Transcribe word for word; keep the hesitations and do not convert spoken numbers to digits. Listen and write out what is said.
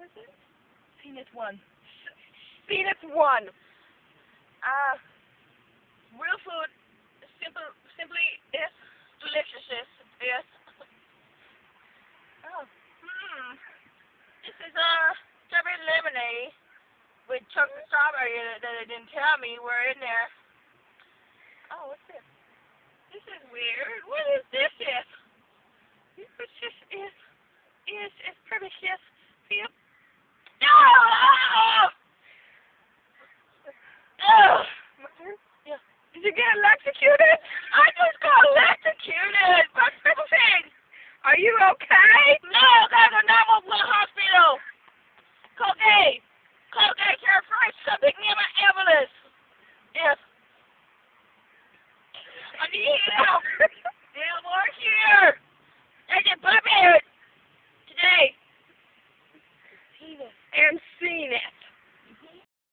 is it? Peanut one. Peanut one. Uh, real food, simple, simply is delicious. Yes. Oh. Hmm. This is a uh, strawberry lemonade with chocolate strawberry that they didn't tell me were in there. Oh, what's this? This is weird. What is this? Is this is is is is precious. Feel. Oh! Oh! My turn? Yeah. Did you get electrocuted? I just got electrocuted. What's this? Are you okay? No, gotta go now to the hospital. Colgate. Colgate Carefree. Something near my ambulance. Yes. I need help. They'll work here. I just put me today. And seen it.